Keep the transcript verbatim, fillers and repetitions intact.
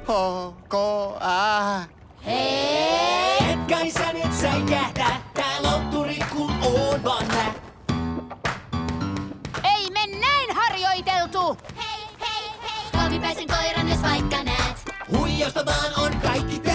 H-K-A. Hei! Et kai sä nyt säikähdä, tää lotturi kun on vaan nää. Ei me näin harjoiteltu! Hei, hei, hei! Kolmipäisen koiran jos vaikka näet. Huijausta vaan on kaikki